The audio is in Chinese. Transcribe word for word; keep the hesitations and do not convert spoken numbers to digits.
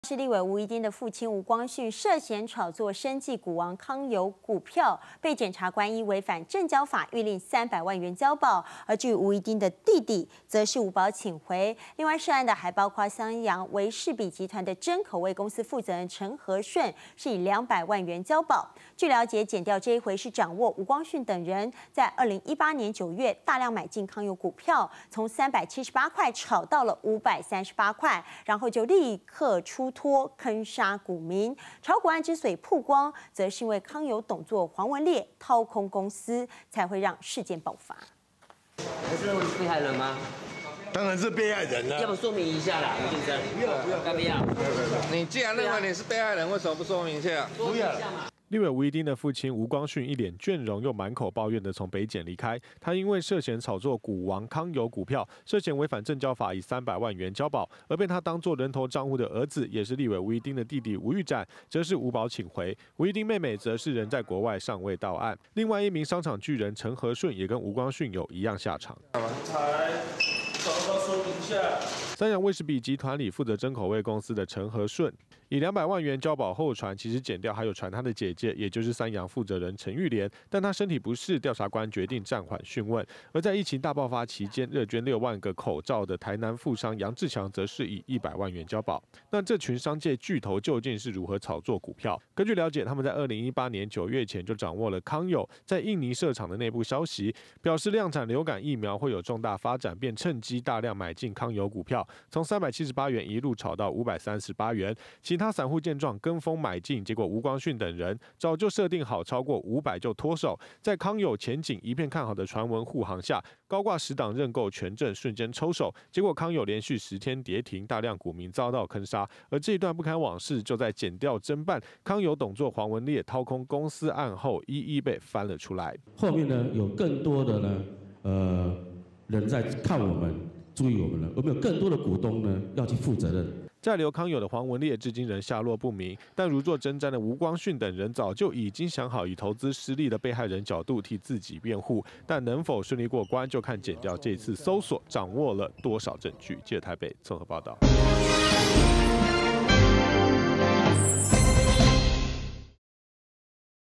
是立委吴怡丁的父亲吴光训涉嫌炒作生技股王康友股票，被检察官依违反证交法谕令三百万元交保。而至于吴怡丁的弟弟，则是无保请回。另外涉案的还包括襄阳维士比集团的真口味公司负责人陈和顺，是以两百万元交保。据了解，检调这一回是掌握吴光训等人在二零一八年九月大量买进康友股票，从三百七十八块炒到了五百三十八块，然后就立刻出脱坑杀股民。炒股案之所以曝光，则是因为康友董座黄文烈掏空公司，才会让事件爆发。 你是认为是被害人吗？ 当然是被害人了、啊。 要不说明一下啦，吴先生。 不要不要， 该不要？ 你既然认为你是被害人，为什么不说明一下？ 说明一下嘛。 立委吴怡丁的父亲吴光训一脸倦容又满口抱怨的从北检离开，他因为涉嫌炒作股王康友股票，涉嫌违反证交法，以三百万元交保，而被他当作人头账户的儿子，也是立委吴怡丁的弟弟吴玉展，则是无保请回。吴怡丁妹妹则是人在国外尚未到案。另外一名商场巨人陈和顺也跟吴光训有一样下场。 找到说明一下。 三洋威士比集团里负责真口味公司的陈和顺，以两百万元交保后传，其实检调还有传他的姐姐，也就是三洋负责人陈玉莲，但他身体不适，调查官决定暂缓讯问。而在疫情大爆发期间，热捐六万个口罩的台南富商杨志强，则是以一百万元交保。那这群商界巨头究竟是如何炒作股票？根据了解，他们在二零一八年九月前就掌握了康友在印尼设厂的内部消息，表示量产流感疫苗会有重大发展，便趁机大量买进康友股票，从三百七十八元一路炒到五百三十八元。其他散户见状跟风买进，结果吴光训等人早就设定好超过五百就脱手。在康友前景一片看好的传闻护航下，高挂十档认购权证瞬间抽手，结果康友连续十天跌停，大量股民遭到坑杀。而这一段不堪往事，就在检调侦办康友董座黄文烈掏空公司案后，一一被翻了出来。 后面呢，有更多的呢，呃，人在看我们。注意我们了，有没有更多的股东呢？要去负责任。 在留康友的黄文烈至今仍下落不明，但如坐针毡的吴光训等人早就已经想好以投资失利的被害人角度替自己辩护，但能否顺利过关，就看检调这次搜索掌握了多少证据。记者台北综合报道。